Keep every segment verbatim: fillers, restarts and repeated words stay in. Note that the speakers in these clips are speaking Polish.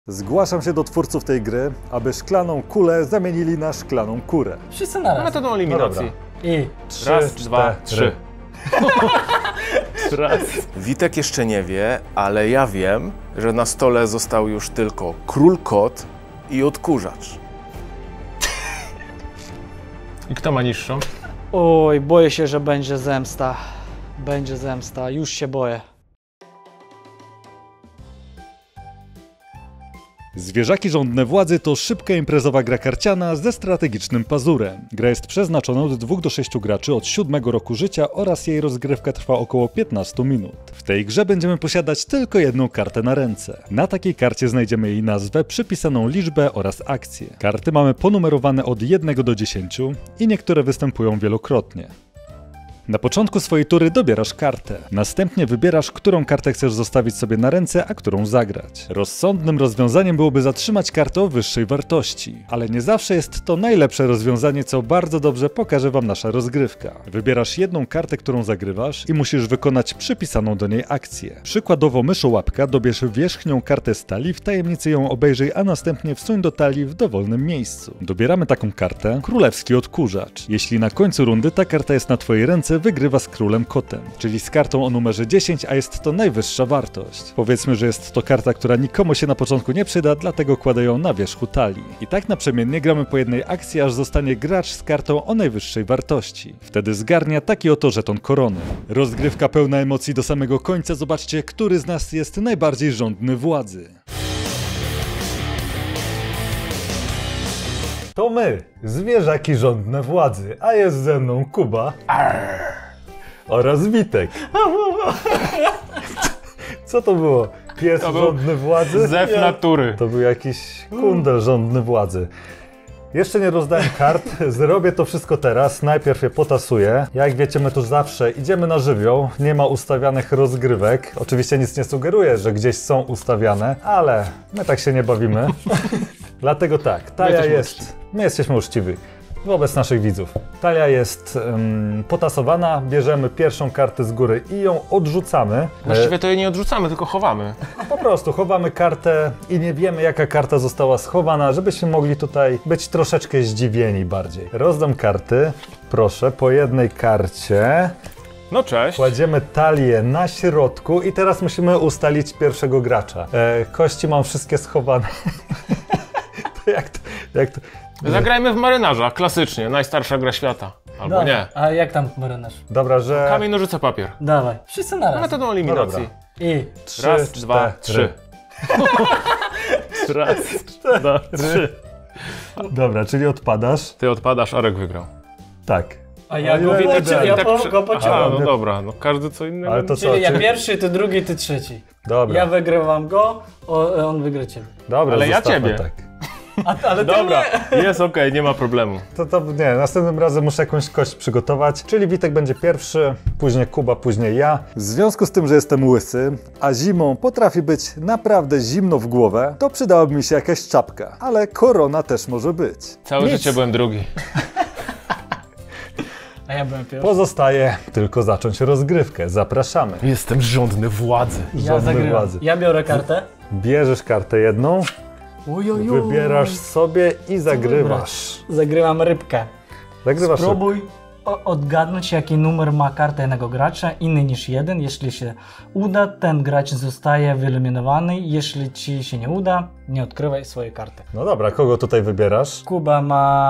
Zgłaszam się do twórców tej gry, aby szklaną kulę zamienili na szklaną kurę. Wszyscy naraz. Metodą eliminacji. No I Trzy, Raz, dwa, trzy. Raz. Witek jeszcze nie wie, ale ja wiem, że na stole został już tylko król kot i odkurzacz. I kto ma niższą? Oj, boję się, że będzie zemsta. Będzie zemsta, już się boję. Zwierzaki żądne władzy to szybka imprezowa gra karciana ze strategicznym pazurem. Gra jest przeznaczona od dwóch do sześciu graczy od siódmego roku życia oraz jej rozgrywka trwa około piętnaście minut. W tej grze będziemy posiadać tylko jedną kartę na ręce. Na takiej karcie znajdziemy jej nazwę, przypisaną liczbę oraz akcję. Karty mamy ponumerowane od jednego do dziesięciu i niektóre występują wielokrotnie. Na początku swojej tury dobierasz kartę. Następnie wybierasz, którą kartę chcesz zostawić sobie na ręce, a którą zagrać. Rozsądnym rozwiązaniem byłoby zatrzymać kartę o wyższej wartości. Ale nie zawsze jest to najlepsze rozwiązanie, co bardzo dobrze pokaże wam nasza rozgrywka. Wybierasz jedną kartę, którą zagrywasz i musisz wykonać przypisaną do niej akcję. Przykładowo myszołapka, dobierz wierzchnią kartę z talii, w tajemnicy ją obejrzyj, a następnie wsuń do talii w dowolnym miejscu. Dobieramy taką kartę, królewski odkurzacz. Jeśli na końcu rundy ta karta jest na twojej ręce, wygrywa z królem kotem, czyli z kartą o numerze dziesięć, a jest to najwyższa wartość. Powiedzmy, że jest to karta, która nikomu się na początku nie przyda, dlatego kładę ją na wierzchu talii. I tak naprzemiennie gramy po jednej akcji, aż zostanie gracz z kartą o najwyższej wartości. Wtedy zgarnia taki oto żeton korony. Rozgrywka pełna emocji do samego końca, zobaczcie, który z nas jest najbardziej żądny władzy. To my, zwierzaki żądne władzy, a jest ze mną Kuba Arr. oraz Witek. Co to było? Pies to żądny władzy? Zew natury. To był jakiś kundel żądny władzy. Jeszcze nie rozdałem kart, zrobię to wszystko teraz, najpierw je potasuję. Jak wiecie, my tu zawsze idziemy na żywioł, nie ma ustawianych rozgrywek. Oczywiście nic nie sugeruję, że gdzieś są ustawiane, ale my tak się nie bawimy. Dlatego tak, talia jest, my jesteśmy uczciwi wobec naszych widzów. Talia jest um, potasowana, bierzemy pierwszą kartę z góry i ją odrzucamy. Właściwie to jej nie odrzucamy, tylko chowamy. Po prostu chowamy kartę i nie wiemy, jaka karta została schowana, żebyśmy mogli tutaj być troszeczkę zdziwieni bardziej. Rozdam karty, proszę, po jednej karcie. No cześć. Kładziemy talię na środku i teraz musimy ustalić pierwszego gracza. E, kości mam wszystkie schowane. to jak to, jak to... Zagrajmy w marynarza, klasycznie, najstarsza gra świata. Albo Dawaj. nie. A jak tam marynarz? Dobra, że... Kamień, nożyce, papier. Dawaj. Wszyscy naraz. Metodą eliminacji. No I Trzy, Raz, dwa, trzy. Raz, dwa, trzy. Dobra, czyli odpadasz. Ty odpadasz, Arek wygrał. Tak. A ja No go i pociąłem, tak- ja tak po, przy- go Aha, pociąłem. no dobra, no każdy co innego. Ale to co? Czyli ja Czyli... pierwszy, ty drugi, ty trzeci. Dobra, Ja wygrywam go, o, on wygra ciebie. dobra, Ale ja zostawmy ciebie. tak. A, ale ty Dobra, nie. jest okej, okay, nie ma problemu. To, to nie, następnym razem muszę jakąś kość przygotować, czyli Witek będzie pierwszy, później Kuba, później ja. W związku z tym, że jestem łysy, a zimą potrafi być naprawdę zimno w głowę, to przydałaby mi się jakaś czapka, ale korona też może być. Całe Nic. życie byłem drugi. A ja byłem pierwszy. Pozostaje tylko zacząć rozgrywkę. Zapraszamy. Jestem żądny władzy. Ja Żądny zagrywam. władzy. Ja biorę kartę. Bierzesz kartę jedną, Ujoju. wybierasz sobie i zagrywasz. Zagrywam rybkę. Zagrywasz. Spróbuj o- odgadnąć, jaki numer ma karta jednego gracza, inny niż jeden. Jeśli się uda, ten gracz zostaje wyeliminowany. Jeśli ci się nie uda, nie odkrywaj swojej karty. No dobra, kogo tutaj wybierasz? Kuba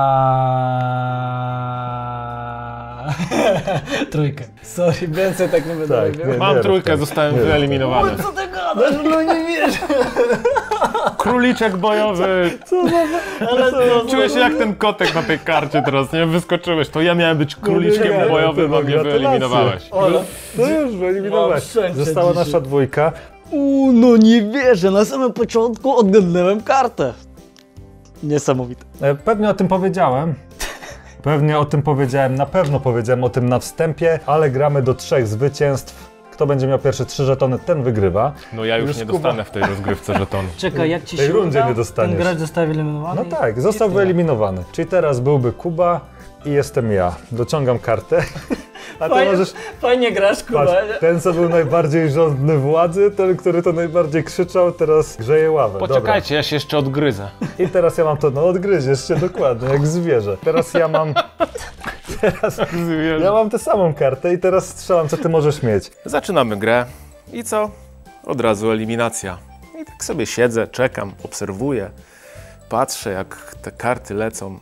ma... trójkę. Sorry, więcej tak nie będę Tak, robił. nie. Mam trójkę, tak. zostałem Nie, wyeliminowany. Co ty gadasz? No nie wierzę. Króliczek bojowy. Co za... Ale to... Czuję się jak ten kotek na tej karcie teraz, nie? Wyskoczyłeś, to ja miałem być nie, króliczkiem nie, bojowym, to a mnie gratulacje. wyeliminowałeś. Ola. No już, wyeliminowałeś. Mam szczęście Została dzisiaj. nasza dwójka. Uuu, no nie wierzę, na samym początku odgadnąłem kartę. Niesamowite. E, Pewnie o tym powiedziałem. Pewnie o tym powiedziałem, na pewno powiedziałem o tym na wstępie, ale gramy do trzech zwycięstw. Kto będzie miał pierwsze trzy żetony, ten wygrywa. No ja już, Już nie Kuba. dostanę w tej rozgrywce żetonu. Czekaj, jak ci W tej się rundzie uda, nie dostaniesz. ten gracz zostaje wyeliminowany? No tak, został i tyle. wyeliminowany. Czyli teraz byłby Kuba i jestem ja. Dociągam kartę. A ty Fajnie, możesz... fajnie grasz, Kuba. Patrz, ten, co był najbardziej żądny władzy, ten, który to najbardziej krzyczał, teraz grzeje ławę. Poczekajcie, Dobra. ja się jeszcze odgryzę. I teraz ja mam to, no odgryziesz się dokładnie, jak zwierzę. Teraz ja mam... Teraz ja mam tę samą kartę i teraz strzelam, co ty możesz mieć. Zaczynamy grę i co? Od razu eliminacja. I tak sobie siedzę, czekam, obserwuję, patrzę jak te karty lecą.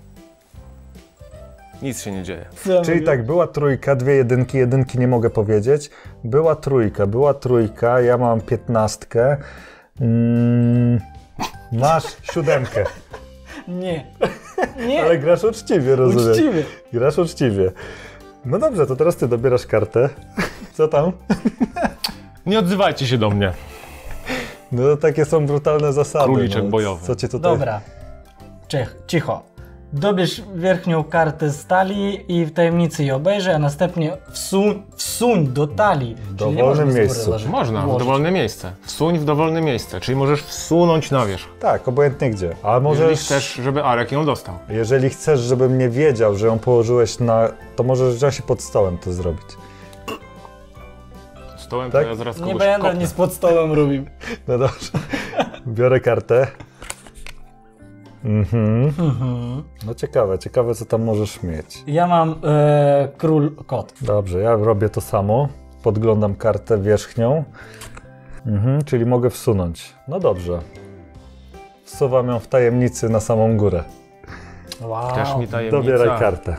Nic się nie dzieje. Czyli tak, była trójka, dwie jedynki, jedynki nie mogę powiedzieć. Była trójka, była trójka, ja mam piętnastkę. Mm, masz siódemkę. Nie. Nie. Ale grasz uczciwie, rozumiem. Uczciwie. Grasz uczciwie. No dobrze, to teraz ty dobierasz kartę. Co tam? Nie odzywajcie się do mnie. No takie są brutalne zasady. Króliczek no. bojowy. Co cię tutaj... Dobra. Czech, cicho. Dobierz wierchnią kartę z talii i w tajemnicy je obejrzyj, a następnie wsuń, wsuń do talii. W Czyli nie dowolnym można z góry miejscu. leżeć. Można, w Włożyć. dowolne miejsce. Wsuń w dowolne miejsce, czyli możesz wsunąć na wierzch. Tak, obojętnie gdzie. A Jeżeli możesz... chcesz, żeby Arek ją dostał. Jeżeli chcesz, żebym nie wiedział, że ją położyłeś na... To możesz wziąć i pod stołem to zrobić. Stołem Tak? to ja zaraz kogoś Nie będę kopnę. nic pod stołem robił. No dobrze. Biorę kartę. Mhm. Mhm. No ciekawe, ciekawe co tam możesz mieć. Ja mam e, król kot. Dobrze, ja robię to samo. Podglądam kartę wierzchnią. Mhm, czyli mogę wsunąć. No dobrze. Wsuwam ją w tajemnicy na samą górę. Wow. Też mi tajemnica. Dobieraj kartę.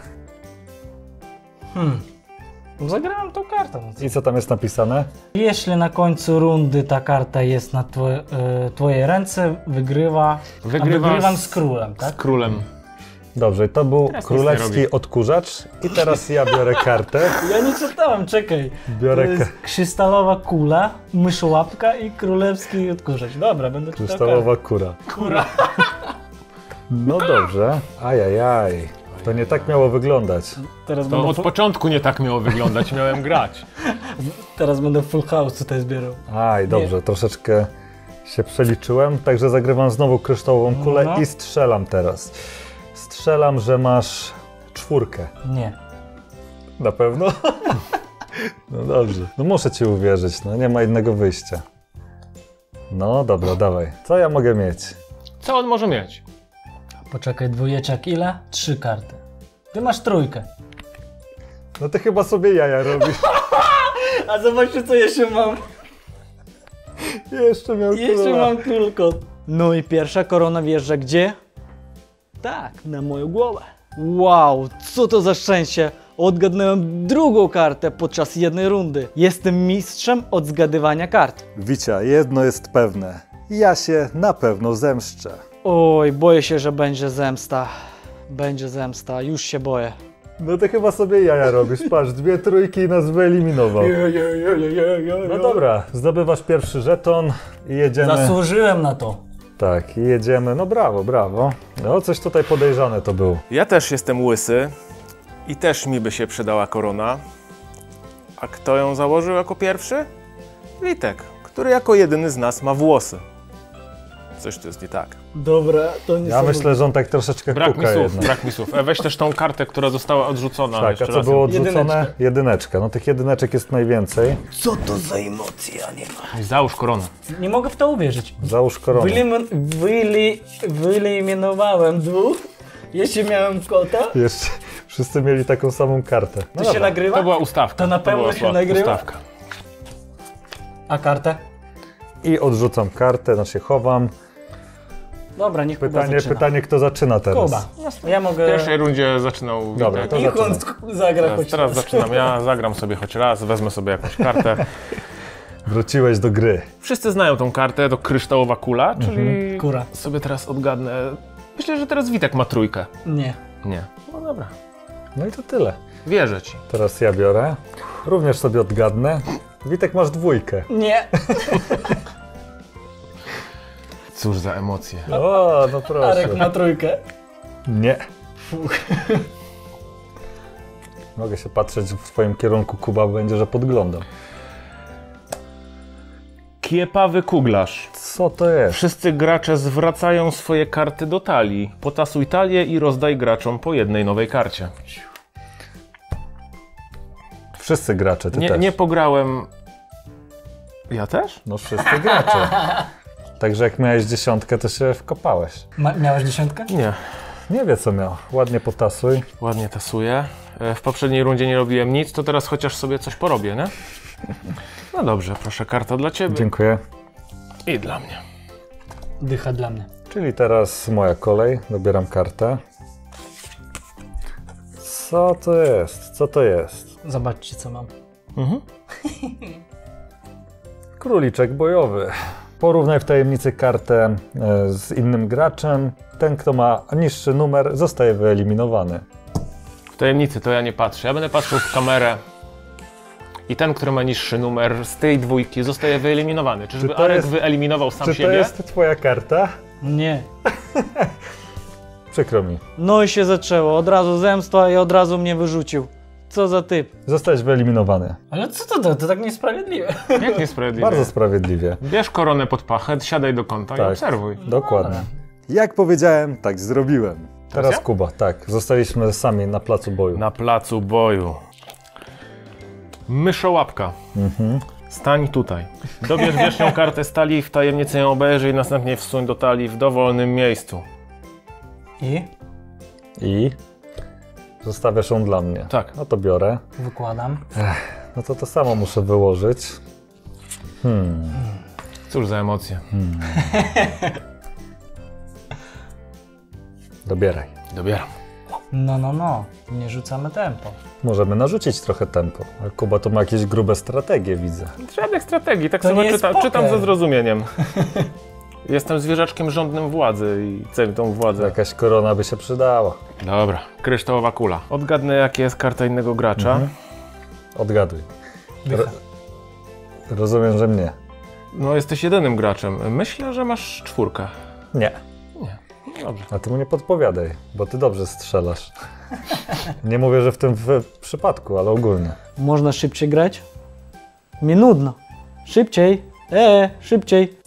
Hmm. Zagrałem tą kartę. No co? I co tam jest napisane? Jeśli na końcu rundy ta karta jest na twoje, e, twojej ręce, wygrywa. Wygrywa a wygrywam z- z królem, Z tak? królem. Dobrze, i to był Teraz nic nie królewski robi. odkurzacz. I teraz ja biorę kartę. Ja nie czytałem, czekaj. Biorę To jest ka- krystalowa kula, myszłapka i królewski odkurzacz. Dobra, będę czytał kartę. Krystalowa kura. Kura. No dobrze. Ajajaj. To nie tak miało wyglądać. Teraz To będę, od fu- początku nie tak miało wyglądać, miałem grać. teraz będę full house tutaj zbierał. Aj, dobrze, troszeczkę się przeliczyłem, także zagrywam znowu kryształową kulę No. i strzelam teraz. Strzelam, że masz czwórkę. Nie. Na pewno? No dobrze. No muszę ci uwierzyć, no nie ma innego wyjścia. No dobra, dawaj. Co ja mogę mieć? Co on może mieć? Poczekaj, dwójeczek ile? Trzy karty. Ty masz trójkę. No ty chyba sobie jaja robisz. A zobaczcie, co jeszcze mam. Jeszcze miał Jeszcze króla. mam król kot. No i pierwsza korona wjeżdża gdzie? Tak, na moją głowę. Wow, co to za szczęście! Odgadnąłem drugą kartę podczas jednej rundy. Jestem mistrzem od zgadywania kart. Wicia, jedno jest pewne. Ja się na pewno zemszczę. Oj, boję się, że będzie zemsta. Będzie zemsta, już się boję. No ty chyba sobie jaja robisz. Patrz, dwie trójki i nas wyeliminował. No dobra, zdobywasz pierwszy żeton i jedziemy. Zasłużyłem na to. Tak, i jedziemy. No brawo, brawo. No coś tutaj podejrzane to było. Ja też jestem łysy i też mi by się przydała korona. A kto ją założył jako pierwszy? Witek, który jako jedyny z nas ma włosy. Coś tu jest nie tak. Dobra, to nie Ja myślę, że on tak troszeczkę Brak mi kuka słów, jednak. brak mi słów. E, weź też tą kartę, która została odrzucona. Tak, a jeszcze co raz było ją- odrzucone? Jedyneczka. Jedyneczka. No tych jedyneczek jest najwięcej. Co to za emocja, nie ma. Załóż koronę. Nie mogę w to uwierzyć. Załóż koronę. Wylim- wyli- wyeliminowałem dwóch. Jeszcze miałem kota. Jeszcze wszyscy mieli taką samą kartę. No To się dobra. nagrywa? To była ustawka. To na pewno była się sła- nagrywa? Ustawka. A kartę? I odrzucam kartę, znaczy chowam. Dobra, niech Kuba Pytanie, zaczyna. pytanie, kto zaczyna teraz? Kuba. Ja W mogę... pierwszej rundzie zaczynał Dobra, Witek. to Niech on zaczynam. zagra Teraz, choć teraz raz. zaczynam ja, zagram sobie choć raz, wezmę sobie jakąś kartę. Wróciłeś do gry. Wszyscy znają tą kartę, to kryształowa kula, czyli Kura. sobie teraz odgadnę. Myślę, że teraz Witek ma trójkę. Nie. Nie. No dobra. No i to tyle. Wierzę ci. Teraz ja biorę. Również sobie odgadnę. Witek, masz dwójkę. Nie. Cóż za emocje. O, no proszę. Arek ma trójkę. Nie. Mogę się patrzeć w twoim kierunku, Kuba, będzie, że podglądam. Kiepawy kuglarz. Co to jest? Wszyscy gracze zwracają swoje karty do talii. Potasuj talię i rozdaj graczom po jednej nowej karcie. Wszyscy gracze, ty Nie, też. nie pograłem... Ja też? No wszyscy gracze. Także jak miałeś dziesiątkę, to się wkopałeś. Ma miałeś dziesiątkę? Nie. Nie wie co miał. Ładnie potasuj. Ładnie tasuję. E, W poprzedniej rundzie nie robiłem nic, to teraz chociaż sobie coś porobię, nie? No dobrze, proszę, karta dla ciebie Dziękuję. i dla mnie. Dycha dla mnie. Czyli teraz moja kolej. Dobieram kartę. Co to jest? Co to jest? Zobaczcie, co mam. Mhm. Króliczek bojowy. Porównaj w tajemnicy kartę e, z innym graczem. Ten, kto ma niższy numer, zostaje wyeliminowany. W tajemnicy to ja nie patrzę. Ja będę patrzył w kamerę. I ten, który ma niższy numer z tej dwójki, zostaje wyeliminowany. Czyżby Czy to Arek jest- wyeliminował sam Czy siebie? to jest twoja karta? Nie. Przykro mi. No i się zaczęło. Od razu zemsta i od razu mnie wyrzucił. Co za typ. Zostałeś wyeliminowany. Ale co to da? To tak niesprawiedliwe. Jak niesprawiedliwie. Bardzo sprawiedliwie. Bierz koronę pod pachę, siadaj do kąta i Tak. obserwuj. Dokładnie. Jak powiedziałem, tak zrobiłem. Teraz ja? Kuba, tak. Zostaliśmy sami na placu boju. Na placu boju. Myszołapka. Mhm. Stań tutaj. Dobierz wierzchnią kartę z talii, w tajemnicy ją obejrzyj, następnie wsuń do talii w dowolnym miejscu. I I zostawiasz ją dla mnie. Tak. No to biorę. wykładam. No to to samo muszę wyłożyć. Hmm. Cóż za emocje. Dobieraj. Dobieram. No, no, no. Nie rzucamy tempo. Możemy narzucić trochę tempo. A Kuba to ma jakieś grube strategie, widzę. Żadnych strategii, tak To nie sobie jest czytam, poker. czytam ze zrozumieniem. Jestem zwierzaczkiem żądnym władzy i chcę tą władzę. Jakaś korona by się przydała. Dobra, kryształowa kula. Odgadnę, jaka jest karta innego gracza. Mhm. Odgaduj. Dycha. Rozumiem, że mnie. No, jesteś jedynym graczem. Myślę, że masz czwórkę. Nie. Nie. No dobrze. A ty mu nie podpowiadaj, bo ty dobrze strzelasz. Nie mówię, że w tym w przypadku, ale ogólnie. Można szybciej grać? Mi nudno. Szybciej. Eee, szybciej.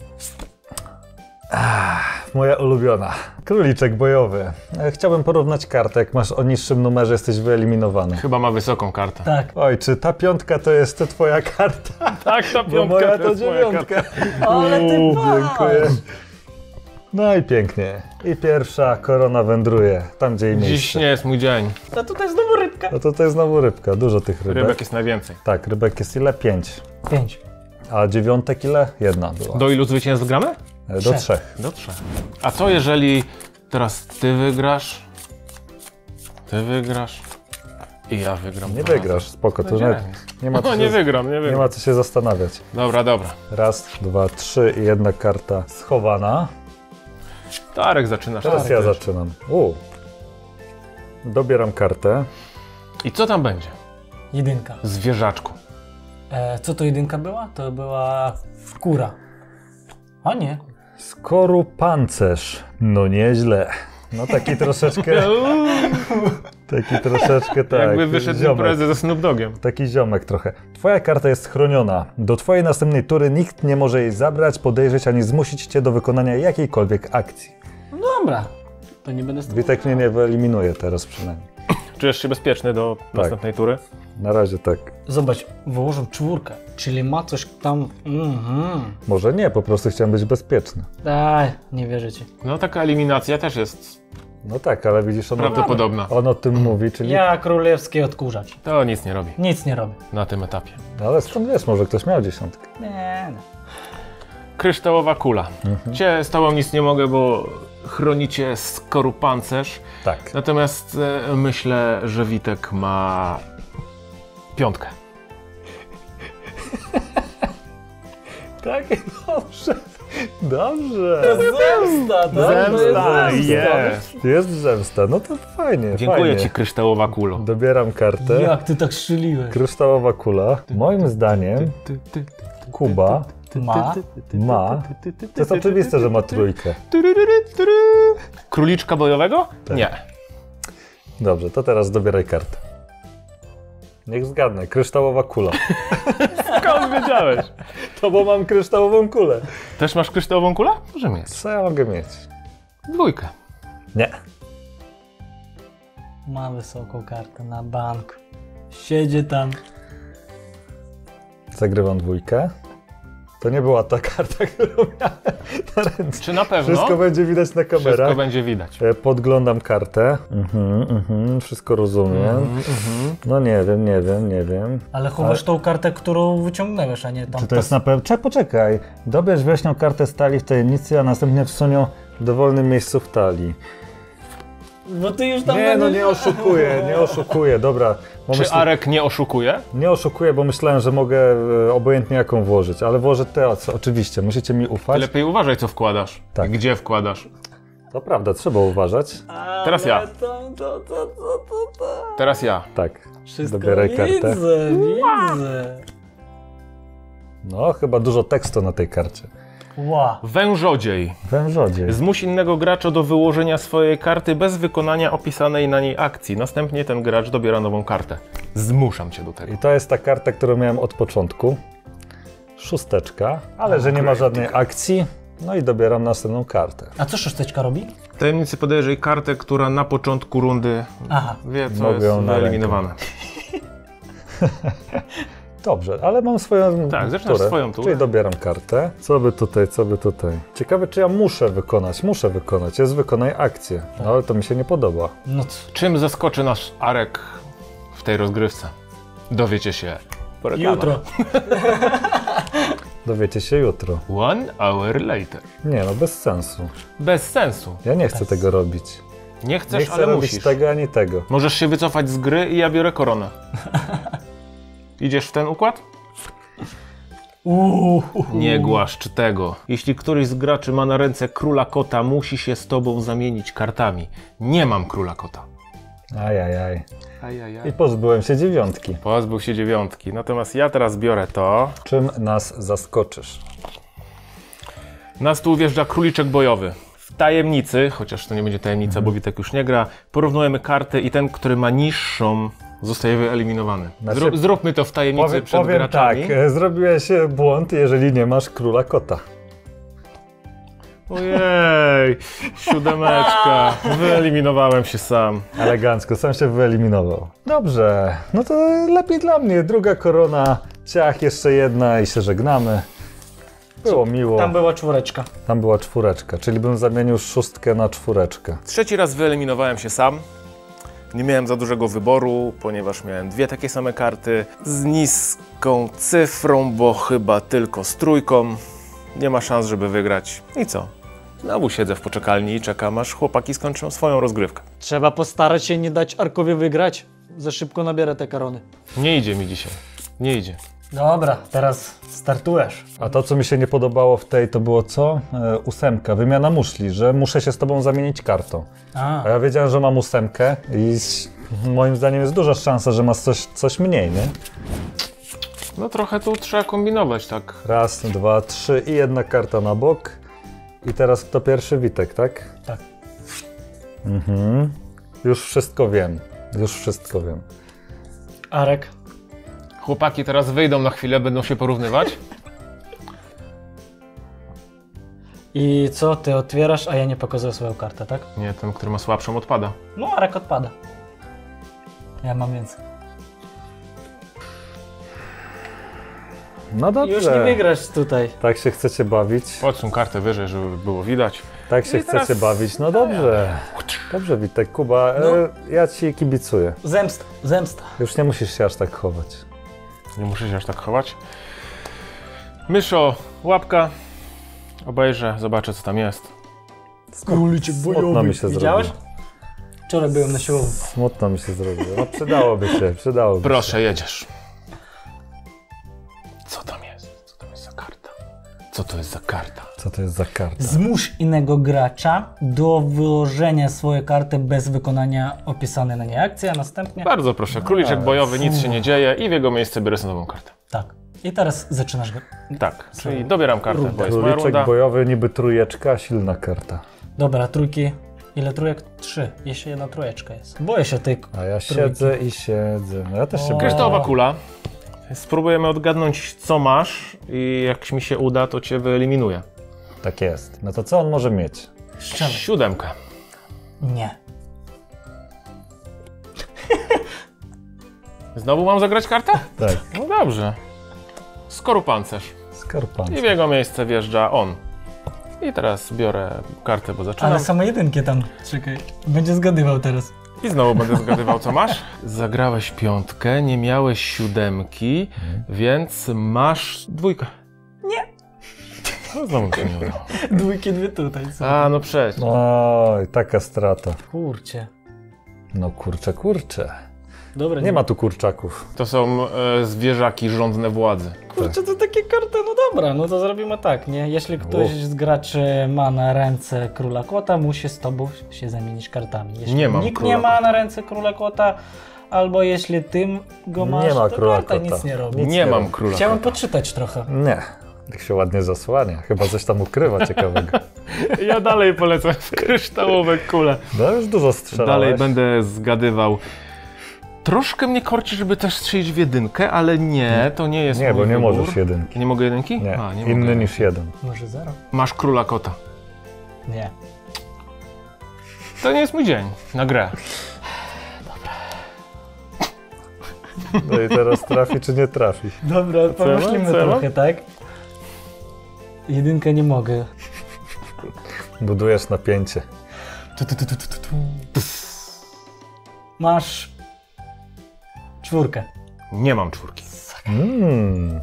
Moja ulubiona. Króliczek bojowy. E, Chciałbym porównać kartę. Jak masz o niższym numerze, jesteś wyeliminowany. Chyba ma wysoką kartę. Tak. Oj, czy ta piątka to jest twoja karta? Tak, ta Bo piątka moja to to jest moja dziewiątka. karta. Ale ty Uuu, patrz. dziękuję. No i pięknie. I pierwsza korona wędruje tam, gdzie jej Dziś miejsce. nie jest mój dzień. A tutaj znowu rybka. No to to jest znowu rybka. Dużo tych rybek. Rybek jest najwięcej. Tak, rybek jest ile? Pięć. Pięć. A dziewiątek ile? Jedna była. Do ilu zwycięstw gramy? E, Do trzech. trzech. Do trzech. A co jeżeli teraz ty wygrasz, ty wygrasz i ja wygram? Nie dwa razy? wygrasz, spoko. To Będzie nie, remis. nie, ma No co nie się, wygram, nie nie wygram. ma co się zastanawiać. Dobra, dobra. Raz, dwa, trzy i jedna karta schowana. Tarek zaczynasz. Teraz Tarek ja też. zaczynam. U. Dobieram kartę. I co tam będzie? Jedynka. Zwierzaczku. E, co to jedynka była? To była kura. A nie. Skorupancerz. No nieźle. No taki troszeczkę, taki troszeczkę tak. Jakby wyszedł z ziomek. imprezy ze Snoop Dogiem. Taki ziomek trochę. Twoja karta jest chroniona. Do twojej następnej tury nikt nie może jej zabrać, podejrzeć ani zmusić cię do wykonania jakiejkolwiek akcji. Dobra. To nie będę z tobą. Witek mnie nie wyeliminuje teraz przynajmniej. Czujesz się bezpieczny do następnej tury? Na razie tak. Zobacz, wyłożył czwórkę. Czyli ma coś tam... Mhm. Może nie, po prostu chciałem być bezpieczny. Daj, nie wierzę ci. No taka eliminacja też jest No tak, ale widzisz, on, o, prawdopodobna. on o tym mówi, czyli... Ja królewski odkurzacz. To nic nie robi Nic nie robię. na tym etapie. Ale skąd wiesz, może ktoś miał dziesiątkę. Nie, no. Kryształowa kula. Cię z tobą nic nie mogę, bo chronicie skorupancerz. Tak. Natomiast e, myślę, że Witek ma piątkę. Tak, dobrze. Dobrze. Zemsta, tak? Zemsta, jest. Jest zemsta, no to fajnie, Dziękuję fajnie. ci, kryształowa kulo. Dobieram kartę. Jak ty tak strzeliłeś? Kryształowa kula. Moim zdaniem Kuba Ma. ma... To jest oczywiste, że ma trójkę. Króliczka bojowego? Tak. Nie. Dobrze, to teraz dobieraj kartę. Niech zgadnę, kryształowa kula. Skąd wiedziałeś? To bo mam kryształową kulę. Też masz kryształową kulę? Może mieć. Co ja mogę mieć? Dwójkę. Nie. Ma wysoką kartę na bank. Siedzi tam. Zagrywam dwójkę. To nie była ta karta, którą miałem na ręce. Czy na pewno? Wszystko będzie widać na kamerach. Wszystko będzie widać. E, Podglądam kartę. Mhm, mhm, wszystko rozumiem. Mhm, mhm. No nie wiem, nie wiem, nie wiem. Ale chowasz tą kartę, którą wyciągnęłeś, a nie tam. Czy to jest na pewno... Czekaj, poczekaj. Dobierz wieśnią kartę z talii w tajemnicy, a następnie wsuń ją w dowolnym miejscu w talii. Bo ty już tam Nie, no nie oszukuję, nie oszukuję, dobra. Bo Czy myślę- Arek nie oszukuje? Nie oszukuję, bo myślałem, że mogę e, obojętnie jaką włożyć, ale włożę tę, co- oczywiście, musicie mi ufać. Lepiej uważaj, co wkładasz. Tak. Gdzie wkładasz. To prawda, trzeba uważać. Teraz ja. To, to, to, to, to, to. Teraz ja. Tak, Wszystko dobieraj kartę. widzę, widzę. No, chyba dużo tekstu na tej karcie. Ła. Wężodziej. Wężodziej. Zmuś innego gracza do wyłożenia swojej karty bez wykonania opisanej na niej akcji. Następnie ten gracz dobiera nową kartę. Zmuszam cię do tego. I to jest ta karta, którą miałem od początku. Szósteczka, ale że nie ma żadnej akcji, no i dobieram następną kartę. A co szósteczka robi? W tajemnicy podejrzyj kartę, która na początku rundy Aha. wie, co Mogę ją jest na wyeliminowane. Dobrze, ale mam swoją Tak, zaczynasz turę, swoją turę. czyli dobieram kartę. Co by tutaj, co by tutaj? Ciekawe, czy ja muszę wykonać, muszę wykonać, jest wykonaj akcję, no ale to mi się nie podoba. No co? Czym zaskoczy nasz Arek w tej rozgrywce? Dowiecie się po reklamach. Jutro. Dowiecie się jutro. One hour later. Nie no, bez sensu. Bez sensu. Ja nie chcę tego robić. Nie chcesz, Nie chcę ale robić musisz. tego ani tego. Możesz się wycofać z gry i ja biorę koronę. Idziesz w ten układ? Uuu. Nie głaszcz tego. Jeśli któryś z graczy ma na ręce króla kota, musi się z tobą zamienić kartami. Nie mam króla kota. Ajajaj. I Ajajaj. pozbyłem się dziewiątki. Pozbył się dziewiątki. Natomiast ja teraz biorę to. Czym nas zaskoczysz? Na stół wjeżdża króliczek bojowy. W tajemnicy, chociaż to nie będzie tajemnica, Mhm. bo Witek już nie gra, porównujemy karty i ten, który ma niższą, zostaje wyeliminowany. Znaczy, Zrób, zróbmy to w tajemnicy Powiem, przed powiem tak, graczami. e, zrobiłeś e, błąd, jeżeli nie masz króla kota. Ojej, siódemeczka. Wyeliminowałem się sam. Elegancko, sam się wyeliminował. Dobrze, no to lepiej dla mnie. Druga korona, ciach, jeszcze jedna i się żegnamy. Było miło. Tam była czwóreczka. Tam była czwóreczka, czyli bym zamienił szóstkę na czwóreczkę. Trzeci raz wyeliminowałem się sam. Nie miałem za dużego wyboru, ponieważ miałem dwie takie same karty z niską cyfrą, bo chyba tylko z trójką. Nie ma szans, żeby wygrać. I co? Znowu siedzę w poczekalni i czekam, aż chłopaki skończą swoją rozgrywkę. Trzeba postarać się nie dać Arkowi wygrać. Za szybko nabiera te korony. Nie idzie mi dzisiaj. Nie idzie. Dobra, teraz startujesz. A to, co mi się nie podobało w tej, to było co? E, ósemka, wymiana muszli, że muszę się z tobą zamienić kartą. A, A ja wiedziałem, że mam ósemkę i s- moim zdaniem jest duża szansa, że masz coś, coś mniej, nie? No trochę tu trzeba kombinować, tak? Raz, dwa, trzy i jedna karta na bok. I teraz kto pierwszy? Witek, tak? tak. Mhm. Już wszystko wiem. Już wszystko wiem. Arek. Chłopaki teraz wyjdą na chwilę, będą się porównywać. I co? Ty otwierasz, a ja nie pokazuję swoją kartę, tak? Nie, ten, który ma słabszą, odpada. No, Arek odpada. Ja mam więcej. No dobrze. Już nie wygrasz tutaj. Tak się chcecie bawić. Podsuń kartę wyżej, żeby było widać. Tak się I teraz- chcecie bawić. No dobrze. Dobrze, Witek. Kuba, No. e, ja ci kibicuję. Zemsta, zemsta. Już nie musisz się aż tak chować. Nie muszę się aż tak chować. Myszo, łapka. Obejrzę, zobaczę, co tam jest. Króliczek Smutno mi się Widziałeś? zrobiło. Wczoraj byłem na siłowni. Smutno mi się zrobiło. No przydałoby się, przydałoby się. Proszę, jedziesz. Co tam jest? Co tam jest za karta? Co to jest za karta? Co to jest za karta? Zmuś innego gracza do wyłożenia swojej karty bez wykonania opisanej na niej akcji, a następnie... Bardzo proszę, króliczek bojowy, nic się nie dzieje i w jego miejsce biorę sobie nową kartę. Tak. I teraz zaczynasz grę. Tak, czyli dobieram kartę, bo jest moja Króliczek runda. bojowy, niby trójeczka, silna karta. Dobra, trójki. Ile trójek? Trzy. Jeszcze jedna trójeczka jest. Boję się tej... A ja siedzę i siedzę. No ja też się boję. Kryształowa kula. Spróbujemy odgadnąć, co masz i jak mi się uda, to cię wyeliminuję. Tak jest. No to co on może mieć? Strzelaj. Siódemkę. Nie. Znowu mam zagrać kartę? Tak. No dobrze. Skorupancerz. Skarpancerz. I w jego miejsce wjeżdża on. I teraz biorę kartę, bo zaczynam. Ale same jedynki tam, czekaj. Będzie zgadywał teraz. I znowu będę zgadywał, co masz. Zagrałeś piątkę, nie miałeś siódemki, Mhm. więc masz dwójkę. Nie. No znowu mi się nie udało. Dwójki dwie tutaj, co? A, no przecież. Oj, taka strata. Kurcie. No kurczę, kurczę. Dobra, Nie ma tu kurczaków. To są e, zwierzaki żądne władzy. Kurczę, to takie karty, no dobra, no to zrobimy tak, nie? Jeśli ktoś O. z graczy ma na ręce króla kota, musi z tobą się zamienić kartami. Jeśli Nie mam nikt króla nie ma kota. na ręce króla kota, albo jeśli ty go masz, Nie ma to króla karta kota. nic nie robi. Nic Nie nie mam robi. króla Chciałem kota. poczytać trochę. Nie. Tak się ładnie zasłania. Chyba coś tam ukrywa ciekawego. Ja dalej polecam w kryształowe kule. No już dużo strzelałeś. Dalej będę zgadywał. Troszkę mnie korci, żeby też strzelić w jedynkę, ale nie, to nie jest Nie, mój bo nie wybór. możesz jedynki. Nie mogę jedynki? Nie, A, nie inny mogę. niż jeden. Może zero? Masz króla kota. Nie. To nie jest mój dzień na grę. No i teraz trafi czy nie trafi? Dobra, co ja mam? pomyślimy Co ja mam? trochę, tak? Jedynkę nie mogę. Budujesz napięcie. Tu, tu, tu, tu, tu, tu, tu. Masz czwórkę. Nie mam czwórki. Mm.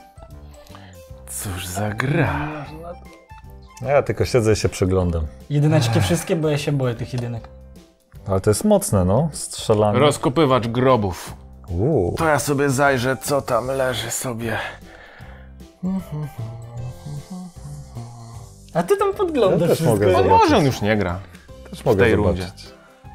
Cóż za gra. Ja tylko siedzę i się przyglądam. Jedyneczki wszystkie, bo ja się boję tych jedynek. Ale to jest mocne, no. Strzelanie. Rozkopywacz grobów. Uuu. To ja sobie zajrzę, co tam leży sobie. A ty tam podglądasz Ja też wszystko. mogę No zobaczyć. może on już nie gra. Też mogę tej zobaczyć. rundzie.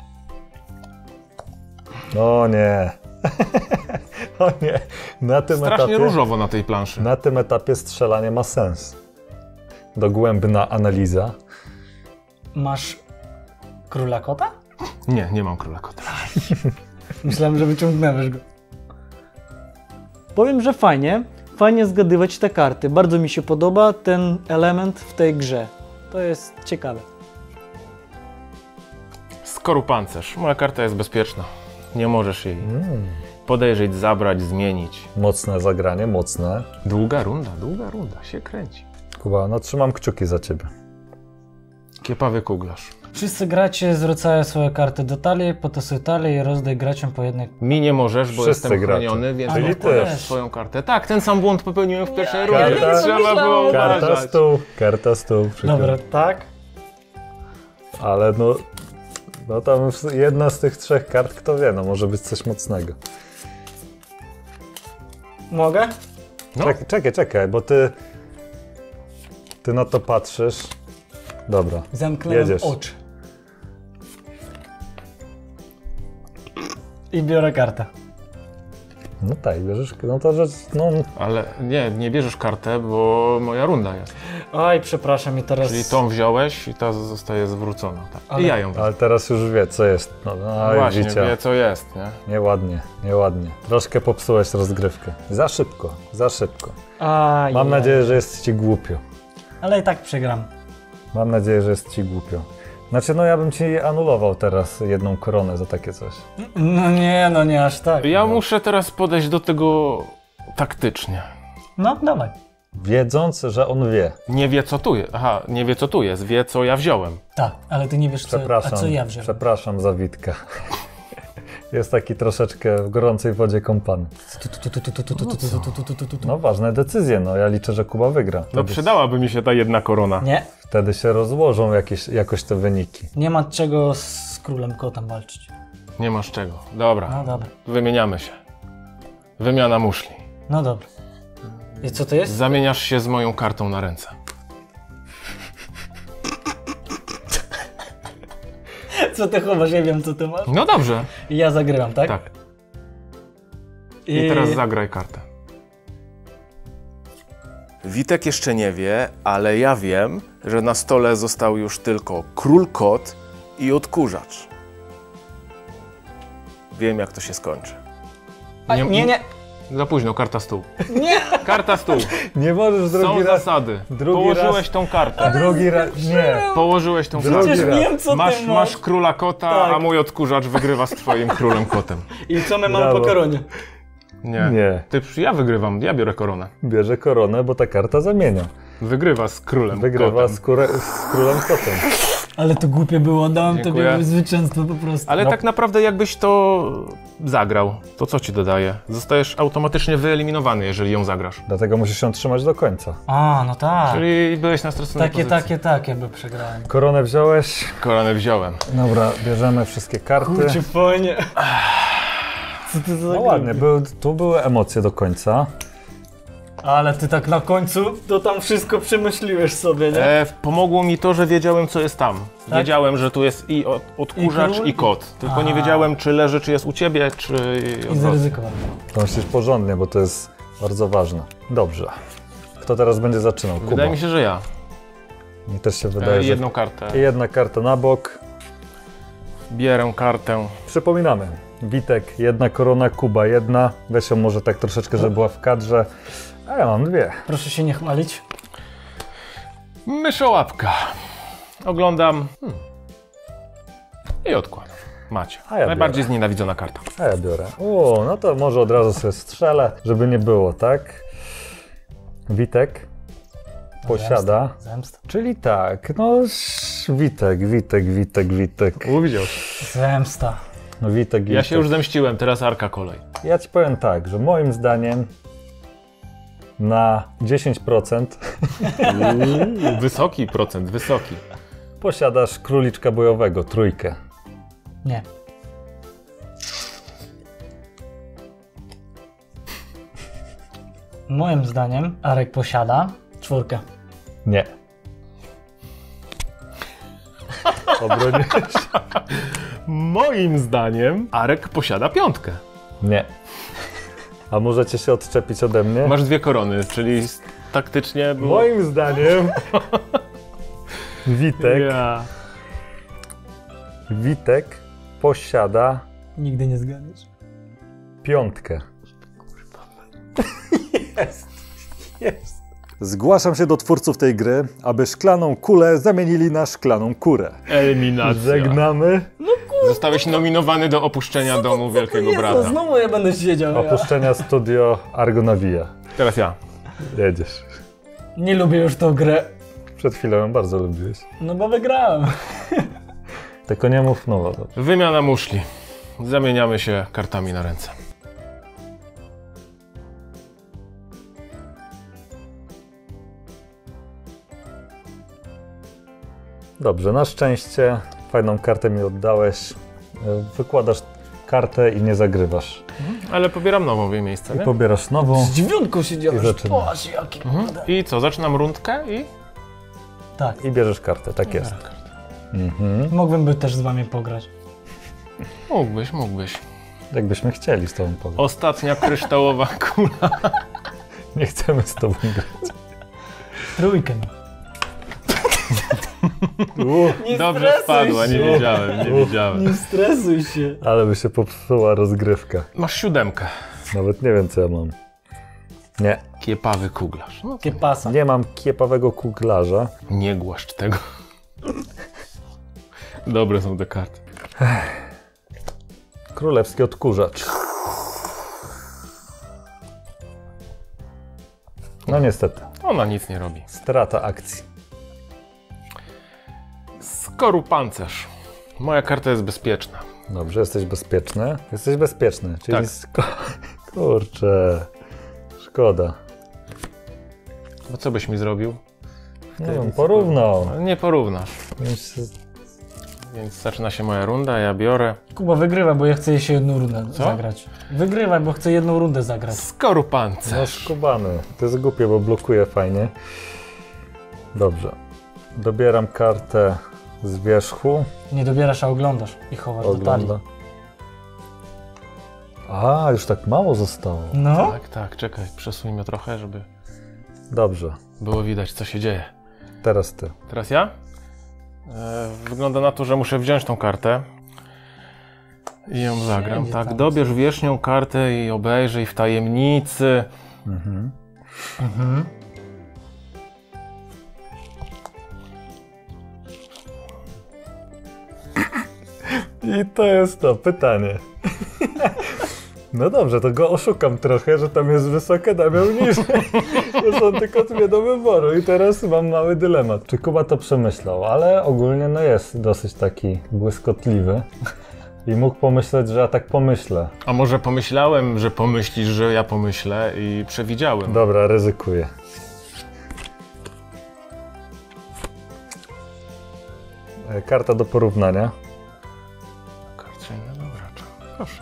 O nie. O nie. Na tym Strasznie etapie, różowo na tej planszy. na tym etapie strzelanie ma sens. Dogłębna analiza. Masz króla kota? Nie, nie mam króla kota. Myślałem, że wyciągnąłeś go. Powiem, że fajnie. Fajnie zgadywać te karty. Bardzo mi się podoba ten element w tej grze. To jest ciekawe. Skorupancerz. Moja karta jest bezpieczna. Nie możesz jej Mm. podejrzeć, zabrać, zmienić. Mocne zagranie, mocne. Długa runda, długa runda, się kręci. Kuba, no trzymam kciuki za ciebie. Kiepawy kuglarz. Wszyscy gracze zwracają swoje karty do talii, potasuj talię i rozdaj graczom po jednej. Mi nie możesz, bo Wszyscy jestem gracze. chroniony, więc Czyli nie ty. podasz swoją kartę. Tak, ten sam błąd popełniłem w pierwszej Ja rundzie. nie Trzeba myślałem. było Karta uważać. stół, karta stół. przykro. Dobra, tak? Ale no, no tam jedna z tych trzech kart, kto wie, no może być coś mocnego. Mogę? No. Czekaj, czekaj, czekaj, bo ty, ty na to patrzysz. Dobra, Zamknąłem Jedziesz. oczy. I biorę kartę. no tak, bierzesz, no to rzecz, no Ale nie, nie bierzesz kartę, bo moja runda jest. Oj, przepraszam, i teraz... Czyli tą wziąłeś i ta zostaje zwrócona. Tak. Ale- I ja ją wezmę. ale teraz już wie, co jest. No, no i Właśnie, widzicie, wie co jest, nie? nieładnie, nieładnie. Troszkę popsułeś rozgrywkę. Za szybko, za szybko. Aj, Mam aj. nadzieję, że jest ci głupio. Ale i tak przegram. Mam nadzieję, że jest ci głupio. Znaczy, no ja bym ci anulował teraz jedną koronę za takie coś. No nie, no nie aż tak. Ja muszę teraz podejść do tego taktycznie. No, dawaj. Wiedząc, że on wie. Nie wie co tu jest. Aha, nie wie co tu jest, wie co ja wziąłem. Tak, ale ty nie wiesz, co, a Przepraszam, co ja wziąłem. przepraszam za Witka. Jest taki troszeczkę w gorącej wodzie kąpany. No ważne decyzje, no ja liczę, że Kuba wygra. No Wtedy, przydałaby mi się ta jedna korona. Nie, wtedy się rozłożą jakieś, jakoś te wyniki. nie ma czego z królem kotem walczyć. Nie masz czego. Dobra, No dobra, wymieniamy się. Wymiana muszli. no dobra. I co to jest? Zamieniasz się z moją kartą na ręce. Co ty chowasz? Ja wiem, co ty masz. No dobrze. I ja zagrywam, tak? Tak. I teraz zagraj kartę. Witek jeszcze nie wie, ale ja wiem, że na stole został już tylko król kot i odkurzacz. Wiem, jak to się skończy. A, Nie- nie, nie, Za późno, karta stół. nie! Karta stół. Nie możesz Są drugi raz. zasady. drugi Położyłeś raz- tą kartę. Drugi raz. Nie. Położyłeś tą Drugi Przecież kartę. raz. wiem, co Masz, ty masz. masz króla kota, Tak. a mój odkurzacz wygrywa z twoim królem kotem. I co my mamy Brawo. po koronie? Nie. Nie. Ty, ja wygrywam, ja biorę koronę. Bierze koronę, bo ta karta zamienia. Wygrywa z królem Wygrywa kotem. z, kurę, z królem kotem. Ale to głupie było, dałem Dziękuję. tobie zwycięstwo po prostu. Ale No. tak naprawdę jakbyś to zagrał, to co ci dodaje? Zostajesz automatycznie wyeliminowany, jeżeli ją zagrasz. Dlatego musisz ją trzymać do końca. A, no tak. Czyli byłeś na straconej Takie, pozycji. takie, takie by przegrałem. Koronę wziąłeś. Koronę wziąłem. Dobra, bierzemy wszystkie karty. Kurczę, fajnie. Co ty za No gra? ładnie, były, tu były emocje do końca. Ale ty tak na końcu, to tam wszystko przemyśliłeś sobie, nie? E, pomogło mi to, że wiedziałem, co jest tam. Tak? Wiedziałem, że tu jest i od, odkurzacz, I król? i, kot. Tylko Aha. nie wiedziałem, czy leży, czy jest u ciebie, czy I odwrotnie. zaryzykowałem. To myślisz porządnie, bo to jest bardzo ważne. Dobrze. Kto teraz będzie zaczynał? Kuba. Wydaje mi się, że ja. Mi też się wydaje, E, że... jedną kartę. I jedna karta na bok. Bierę kartę. Przypominamy. Witek, jedna korona, Kuba jedna. Weź ją może tak troszeczkę, żeby była w kadrze. A ja mam dwie. Proszę się nie chwalić. Myszołapka. Oglądam. Hmm. I odkładam. Macie. A ja Najbardziej biorę. znienawidzona karta. A ja biorę. O, no to może od razu sobie strzelę, żeby nie było, tak? Witek posiada. Zemsta. Czyli tak, no sz- Witek, Witek, Witek, Witek. Uwidziałeś. Zemsta. No Witek, Witek. Ja się już zemściłem, teraz Arka kolej. Ja ci powiem tak, że moim zdaniem na dziesięć procent Uuu, wysoki procent, wysoki. posiadasz króliczka bojowego, trójkę. Nie. Moim zdaniem Arek posiada czwórkę. Nie. Obroniłeś? Moim zdaniem Arek posiada piątkę. Nie. A możecie się odczepić ode mnie? Masz dwie korony, czyli taktycznie było... Moim zdaniem Witek, Ja. Witek posiada Nigdy nie zgadniesz. piątkę. Jest, jest. Zgłaszam się do twórców tej gry, aby szklaną kulę zamienili na szklaną kurę. Eliminacja. Żegnamy. Zostałeś nominowany do opuszczenia domu Wielkiego Jezu, Brata. znowu ja będę siedział. Ja. Opuszczenia studio Argonavia. Teraz ja. Jedziesz. Nie lubię już tą grę. Przed chwilą ją bardzo lubiłeś. No bo wygrałem. Tylko nie mów nowo. Wymiana muszli. Zamieniamy się kartami na ręce. Dobrze, na szczęście fajną kartę mi oddałeś. Wykładasz kartę i nie zagrywasz. Ale pobieram nową w jej miejsce, I nie? pobierasz nową. Z dziewiątką I siedziałeś. zaczynasz. Patrz jaki. I co, zaczynam rundkę i... Tak. I bierzesz kartę, tak jest. Mhm. Mógłbym by też z wami pograć. Mógłbyś, mógłbyś. Jakbyśmy chcieli z tobą pograć. Ostatnia kryształowa kula. Nie chcemy z tobą grać. Trójkę. Nie Dobrze stresuj wpadła, nie się. wiedziałem, nie wiedziałem. Nie stresuj się. Ale by się popsuła rozgrywka. Masz siódemkę. Nawet nie wiem, co ja mam. Nie, Kiepawy kuglarz. No, Kiepasa. nie mam kiepawego kuglarza. nie głaszcz tego. Dobre są te karty. Królewski odkurzacz. No niestety, Ona nic nie robi. strata akcji. Skorupancerz. Moja karta jest bezpieczna. Dobrze, jesteś bezpieczny. Jesteś bezpieczny, czyli... Tak. Sko... Kurczę, szkoda. Bo co byś mi zrobił? Nie Ty wiem, nic porównał. Nie porównasz. Więc Więc zaczyna się moja runda, ja biorę Kuba wygrywa, bo ja chcę jeszcze jedną rundę Co? zagrać. Wygrywaj, bo chcę jedną rundę zagrać. No skorupancerz. skubany. To jest głupie, bo blokuje fajnie. Dobrze. Dobieram kartę z wierzchu. Nie dobierasz, a oglądasz i chowasz do talii. Ogląda. A, już tak mało zostało. No? Tak, tak, czekaj, przesuńmy trochę, żeby Dobrze, było widać, co się dzieje. teraz ty. Teraz ja? E, wygląda na to, że muszę wziąć tą kartę i ją zagram. Siedzi Tak, tam. dobierz wierzchnią kartę i obejrzyj w tajemnicy. Mhm. Mhm. I to jest to pytanie. No dobrze, to go oszukam trochę, że tam jest wysokie, tam miał niżej. To są tylko dwie do wyboru i teraz mam mały dylemat. Czy Kuba to przemyślał, ale ogólnie no jest dosyć taki błyskotliwy. I mógł pomyśleć, że ja tak pomyślę. A może pomyślałem, że pomyślisz, że ja pomyślę i przewidziałem. Dobra, ryzykuję. E, Karta do porównania. Karcie innego gracza. Proszę.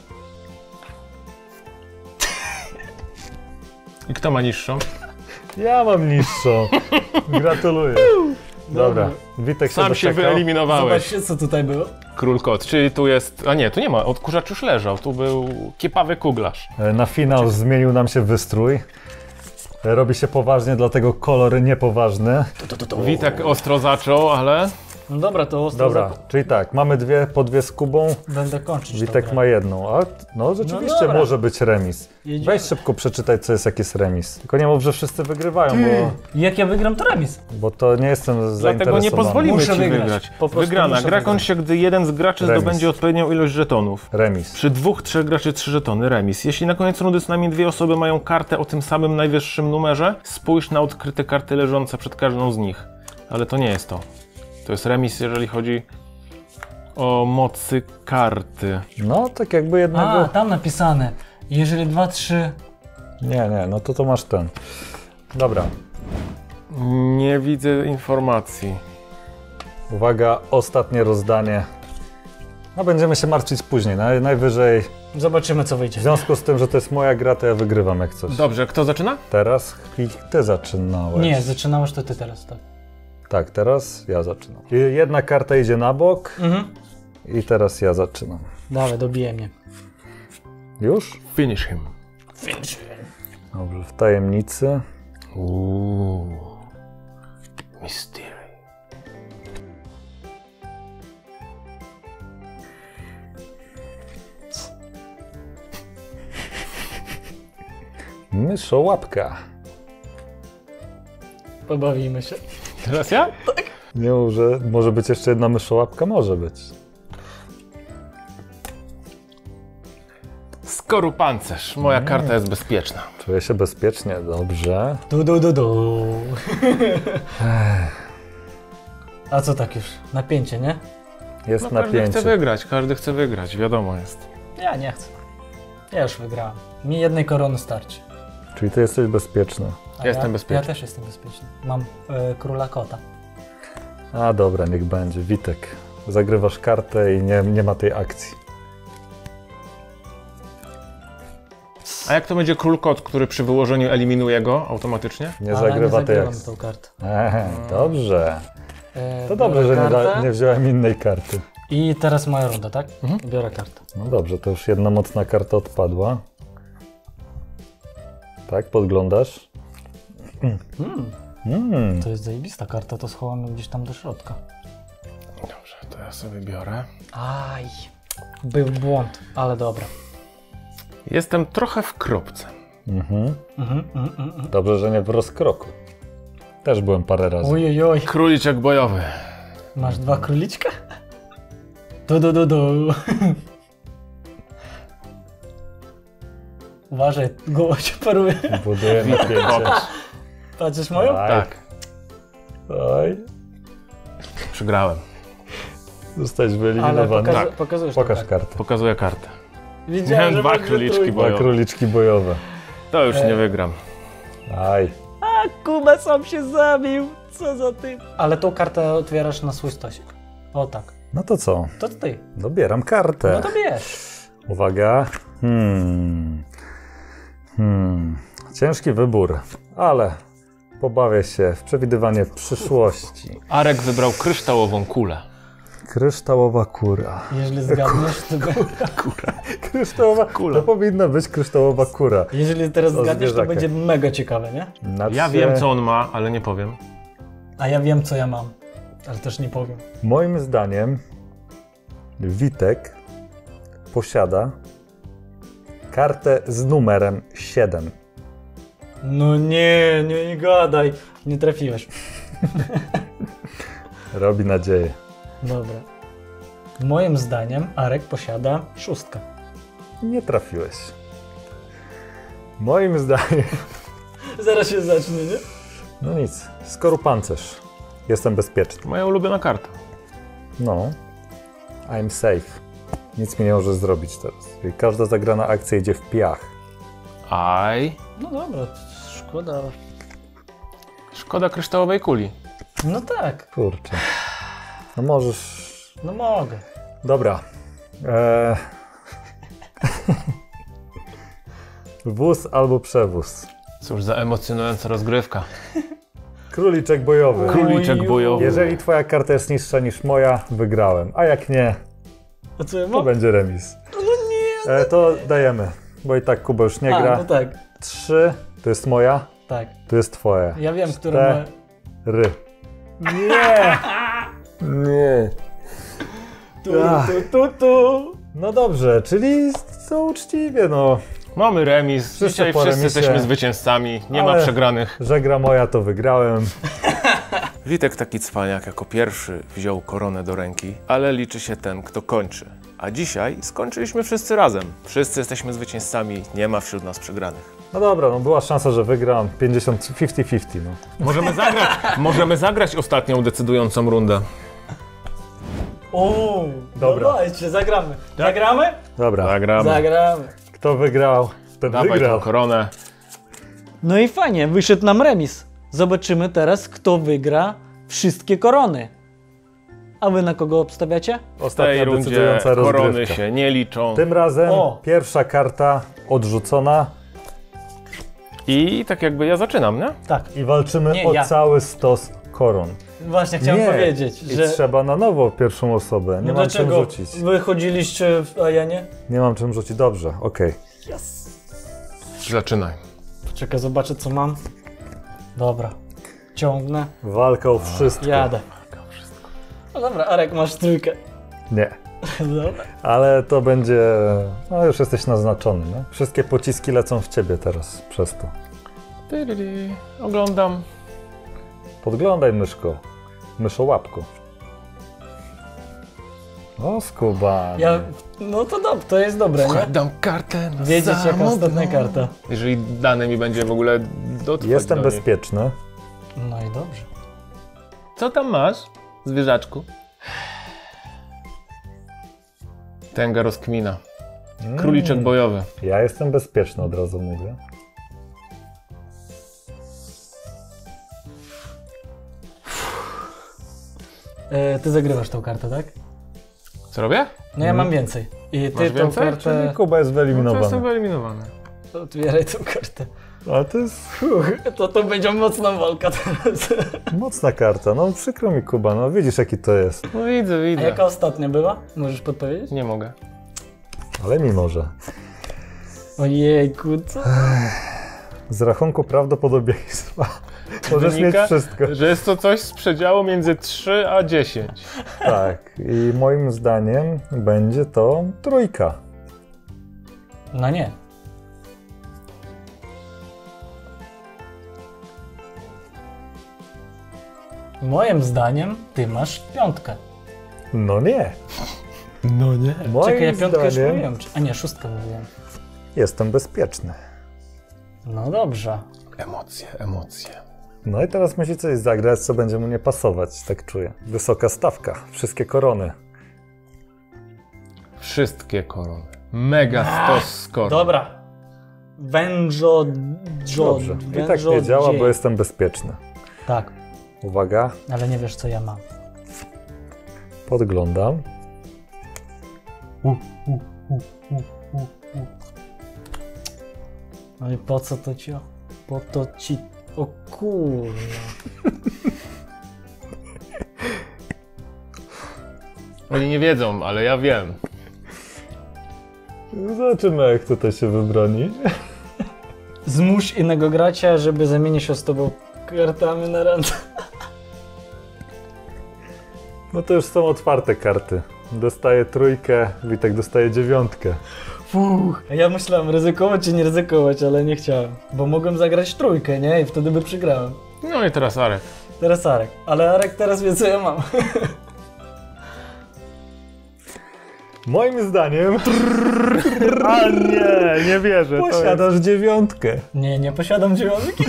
I kto ma niższą? Ja mam niższą. Gratuluję. Dobra, Witek się Sam się doczekał. wyeliminowałeś. Zobaczcie, co tutaj było. Król kot, czyli tu jest... A nie, tu nie ma, odkurzacz już leżał. Tu był kiepawy kuglarz. E, Na finał zmienił nam się wystrój. E, Robi się poważnie, dlatego kolor niepoważny. Witek ostro zaczął, ale... No dobra, to ostro Dobra, za- czyli tak, mamy dwie, po dwie z Kubą. Będę kończyć tą Witek grę. ma jedną, a no rzeczywiście dobra. może być remis. Jedziemy. Weź szybko przeczytaj, co jest, jak jest remis. Tylko nie mów, że wszyscy wygrywają, bo, Jak ja wygram, to remis. bo to nie jestem zainteresowany. Dlatego nie pozwolimy Muszę ci wygrać. wygrać. Po prostu Wygrana. muszę Gra wygrać. kończy się, gdy jeden z graczy Remis. zdobędzie odpowiednią ilość żetonów. Remis. Przy dwóch, trzech graczy trzy żetony, remis. Jeśli na koniec rundy co najmniej dwie osoby mają kartę o tym samym najwyższym numerze, spójrz na odkryte karty leżące przed każdą z nich. Ale to nie jest to. To jest remis, jeżeli chodzi o mocy karty. No, tak jakby jednego... A, tam napisane. Jeżeli dwa, trzy... Nie, nie, no to to masz ten. Dobra, Nie widzę informacji. uwaga, ostatnie rozdanie. No będziemy się martwić później, naj, najwyżej. Zobaczymy, co W wyjdzie. związku z tym, że to jest moja gra, to ja wygrywam jak coś. Dobrze, kto zaczyna? Teraz ty zaczynałeś. Nie, zaczynałeś to ty teraz, tak. Tak, teraz ja zaczynam. I jedna karta idzie na bok Mhm. i teraz ja zaczynam. Dawaj, dobije mnie. Już? Finish him. Dobrze, w tajemnicy. Uuu. Mystery. Myszołapka. Pobawimy się. Teraz ja? Nie mów, że może być jeszcze jedna myszołapka? Może być. Skorupancerz. Moja karta jest bezpieczna. Czuję się bezpiecznie, dobrze. Du, du, du, du. A co tak już? Napięcie, nie? Jest No, każdy napięcie. chce wygrać, każdy chce wygrać, wiadomo jest. Ja nie chcę. Ja już wygrałem. Mi jednej korony starczy. Czyli ty jesteś bezpieczny. A Jestem ja, bezpieczny. Ja też jestem bezpieczny. Mam e, króla kota. A dobra, niech będzie. Witek, zagrywasz kartę i nie, nie ma tej akcji. A jak to będzie król kot, który przy wyłożeniu eliminuje go automatycznie? Nie Ale zagrywa nie tej zagrywam akcji. tą kartę. Ehe, dobrze. E, To dobrze, biorę że nie, da, kartę. nie wziąłem innej karty. I teraz moja runda, tak? Mhm. Biorę kartę. No dobrze, to już jedna mocna karta odpadła. Tak, podglądasz? Hmm, Mm. to jest zajebista karta, to schowam ją gdzieś tam do środka. Dobrze, to ja sobie biorę. Aj, był błąd, ale dobra. Jestem trochę w kropce. Mhm. Mhm, mhm, mhm. Dobrze, że nie w rozkroku. Też byłem parę razy. Oj, oj, oj. Króliczek bojowy. Masz dwa króliczka? Du, du, du, du. Uważaj, głowa się paruje. Buduję napięcie. Patrzysz moją? Aj, Tak, Oj, przegrałem. zostałeś Ale wyeliminowany. pokazu Tak. pokazujesz tą Pokaż kartę. kartę. Pokazuję kartę. Widziałem, Miałem że dwa będzie króliczki trójka. Dwa bojowe. króliczki bojowe. To już nie wygram. Aj. Kuba sam się zabił. Co za ty? Ale tą kartę otwierasz na swój stosik. O tak. No to co? To ty. Dobieram kartę. No to bierz. Uwaga. Hmm. Hmm. Ciężki wybór, ale pobawię się w przewidywanie przyszłości. Arek wybrał kryształową kulę. Kryształowa kura. Jeżeli zgadniesz, to... Kryształowa kura. To powinna być kryształowa kura. Jeżeli teraz O zgadniesz, to zwierzaka. będzie mega ciekawe, nie? Nad Ja się- wiem, co on ma, ale nie powiem. A ja wiem, co ja mam. Ale też nie powiem. Moim zdaniem Witek posiada kartę z numerem siedem. No nie, nie, nie gadaj. Nie trafiłeś. Robi nadzieję. Dobra. Moim zdaniem Arek posiada szóstkę. nie trafiłeś. Moim zdaniem... Zaraz się zacznie, nie? No nic, skorupancerz. Jestem bezpieczny. Moja ulubiona karta. No. I'm safe. Nic mi nie może zrobić teraz. I każda zagrana akcja idzie w piach. Aj. No dobra, szkoda. Szkoda kryształowej kuli. No tak, Kurczę. No możesz... no mogę. Dobra. Eee... Wóz albo przewóz. Cóż za emocjonująca rozgrywka. Króliczek bojowy. Króliczek bojowy. Jeżeli twoja karta jest niższa niż moja, wygrałem. A jak nie, A co ja to mam? będzie remis. No nie! E, to dajemy, bo i tak Kuba już nie A, gra. no tak, Trzy, to jest moja, tak. to jest twoja. Ja wiem, które ma... Ry. Nie! Nie. Tu, tu, tu, tu. No dobrze, czyli to uczciwie, no. Mamy remis. Wszyscy Dzisiaj po wszyscy remisie. jesteśmy zwycięzcami. Nie Ale- ma przegranych. Że gra moja, to wygrałem. Witek taki cwaniak jako pierwszy wziął koronę do ręki, ale liczy się ten, kto kończy. A dzisiaj skończyliśmy wszyscy razem. Wszyscy jesteśmy zwycięzcami, nie ma wśród nas przegranych. No dobra, no była szansa, że wygram. pięćdziesiąt, pięćdziesiąt pięćdziesiąt, no. Możemy zagrać, możemy zagrać ostatnią decydującą rundę. O, Dobra. No dajcie, zagramy. Zagramy? Dobra, Zagramy. Zagramy. kto wygrał, ten Dawaj wygrał. tą koronę. No i fajnie, wyszedł nam remis. Zobaczymy teraz, kto wygra wszystkie korony. A wy na kogo obstawiacie? W tej Ostatnia rundzie decydująca korony rozgrywka. się nie liczą. Tym razem O. pierwsza karta odrzucona I tak jakby ja zaczynam, nie? Tak. i walczymy Nie, o ja. cały stos koron. Właśnie chciałem Nie, powiedzieć, i że... trzeba na nowo pierwszą osobę. Nie No mam czym dlaczego rzucić. wy chodziliście, w- a ja nie? Nie mam czym rzucić. Dobrze, okej. Zaczynaj. Czekaj, zobaczę co mam. Dobra. Ciągnę. Walka o wszystko. Jadę. No dobra, Arek, masz trójkę. Nie. Dobra. Ale to będzie... No już jesteś naznaczony, nie? Wszystkie pociski lecą w ciebie teraz przez to. Tyryry. Oglądam. Podglądaj, myszko. Myszołapko. O, skubany. Ja... No to dobrze, to jest dobre, nie? Dam kartę na Wiedzieć jaka samotną. ostatnia karta. Jeżeli dane mi będzie w ogóle dotrwać Jestem do niej. bezpieczny. No i dobrze. Co tam masz, zwierzaczku? Tęga rozkmina. Króliczek Mm. bojowy. Ja jestem bezpieczny, od razu mówię. E, ty zagrywasz tą kartę, tak? Co robię? No ja mam więcej. I ty Masz tą więcej? kartę... Kuba jest No to jestem wyeliminowany. wyeliminowany. Otwieraj tą kartę. Ale to jest To to będzie mocna walka teraz. mocna karta. No przykro mi, Kuba, no widzisz jaki to jest. No widzę, A widzę. jaka ostatnia była? Możesz podpowiedzieć? Nie mogę. Ale mimo, że. Ojejku, co? Z rachunku prawdopodobieństwa możesz mieć Wynika, wszystko. że jest to coś z przedziału między trzy a dziesięć. Tak. I moim zdaniem będzie to trójka. No nie. Moim zdaniem ty masz piątkę. No nie. No nie. Moim Czekaj, ja piątkę już zdaniem mówiłem. czy- A nie, szóstkę mówiłem. jestem bezpieczny. No dobrze. Emocje, emocje. No i teraz musi coś zagrać, co będzie mu nie pasować, tak czuję. Wysoka stawka, wszystkie korony. Wszystkie korony. Mega stos koron. Dobra. Wężo... Dżo, Dobrze. I tak wężo nie działa, dzień. bo jestem bezpieczny. Tak, Uwaga, ale nie wiesz co ja mam. podglądam. No i po co to ci? Po to ci... O kurwa. Oni nie wiedzą, ale ja wiem. Zobaczymy, jak tutaj się wybroni. Zmuś innego gracza, żeby zamienić się z tobą kartami na randze. No to już są otwarte karty. Dostaję trójkę, Witek dostaje dziewiątkę. Fuh. Ja myślałem ryzykować czy nie ryzykować, ale nie chciałem. Bo mogłem zagrać trójkę, nie? I wtedy by przegrałem. No i teraz Arek. Teraz Arek. Ale Arek teraz wie co ja mam. Moim zdaniem A nie, nie wierzę. to jest- posiadasz dziewiątkę. Nie, nie posiadam dziewiątki.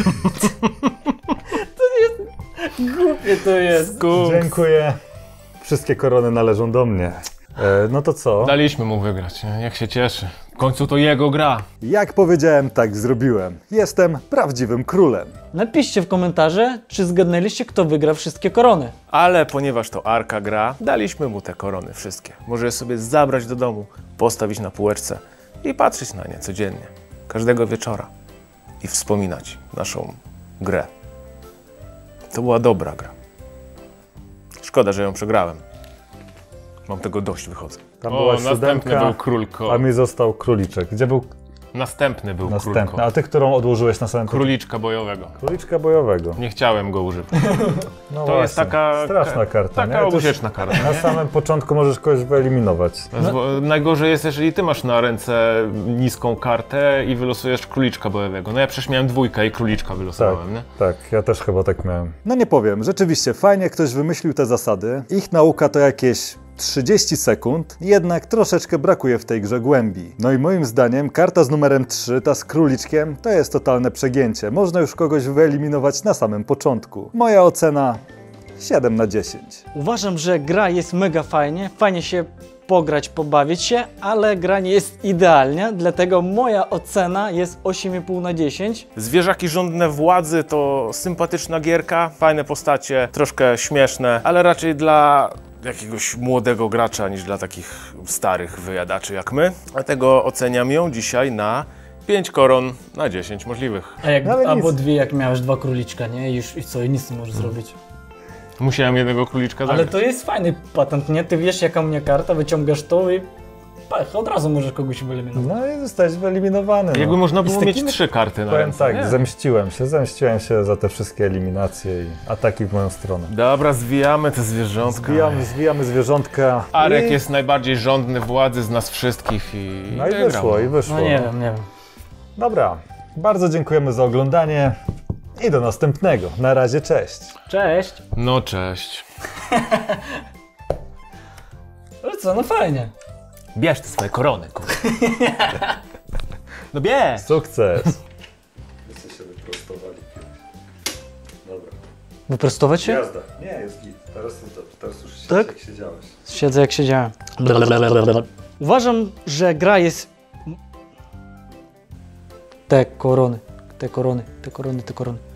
To jest... Głupie to jest. Kuks. Dziękuję. Wszystkie korony należą do mnie. E, no to co? Daliśmy mu wygrać, nie? Jak się cieszy. W końcu to jego gra. Jak powiedziałem, tak zrobiłem. Jestem prawdziwym królem. Napiszcie w komentarze, czy zgadnęliście, kto wygra wszystkie korony. Ale ponieważ to Arka gra, daliśmy mu te korony wszystkie. Może je sobie zabrać do domu, postawić na półeczce i patrzeć na nie codziennie, każdego wieczora i wspominać naszą grę. To była dobra gra. Szkoda, że ją przegrałem. Mam tego dość, wychodzę. Tam O, była następny siódemka, był królko. a mi został króliczek. Gdzie był Następny był następny? królko. A ty, którą odłożyłeś na samym początku? Króliczka bojowego. Króliczka bojowego. Nie chciałem go użyć. No To jest taka... straszna karta. Taka nie? To jest- ucieczna karta. Na samym początku możesz kogoś wyeliminować. No. Najgorzej jest, jeżeli ty masz na ręce niską kartę i wylosujesz króliczka bojowego. No ja przecież miałem dwójkę i króliczka Tak, wylosowałem, nie? tak, ja też chyba tak miałem. No nie powiem, rzeczywiście fajnie ktoś wymyślił te zasady. Ich nauka to jakieś trzydzieści sekund, jednak troszeczkę brakuje w tej grze głębi. No i moim zdaniem karta z numerem trzy, ta z króliczkiem, to jest totalne przegięcie. Można już kogoś wyeliminować na samym początku. Moja ocena siedem na dziesięć. Uważam, że gra jest mega fajnie, fajnie się pograć, pobawić się, ale gra nie jest idealna, dlatego moja ocena jest osiem i pół na dziesięć. Zwierzaki żądne władzy to sympatyczna gierka, fajne postacie, troszkę śmieszne, ale raczej dla jakiegoś młodego gracza niż dla takich starych wyjadaczy jak my. Dlatego oceniam ją dzisiaj na pięć koron na dziesięć możliwych. A jak, No ale albo nic. dwie, jak miałeś dwa króliczka, nie? I już i co, i nic nie możesz zrobić. Musiałem jednego króliczka Ale zagrać. to jest fajny patent, nie? Ty wiesz, jaka mnie karta, wyciągasz to i pach, od razu możesz kogoś wyeliminować. No i zostałeś wyeliminowany. Jakby No. można I z było mieć takimi- trzy karty na Powiem ręce, tak, nie? zemściłem się, zemściłem się za te wszystkie eliminacje i ataki w moją stronę. Dobra, zwijamy te zwierzątka. Zbijamy, zbijamy zwierzątka. Arek i... jest najbardziej żądny władzy z nas wszystkich i No i wygrał. wyszło, i wyszło. No nie wiem, nie wiem. Dobra, bardzo dziękujemy za oglądanie i do następnego. Na razie, cześć. Cześć! No cześć. Ale co, no fajnie. Bierz te swoje korony, kurwa. No bierz! Sukces. Wyprostować się? Jazda. Nie, jest git. Teraz jest dobrze. Teraz już Tak? jak siedziałeś. Siedzę jak siedziałem. Uważam, że gra jest... Te korony, te korony, te korony, te korony.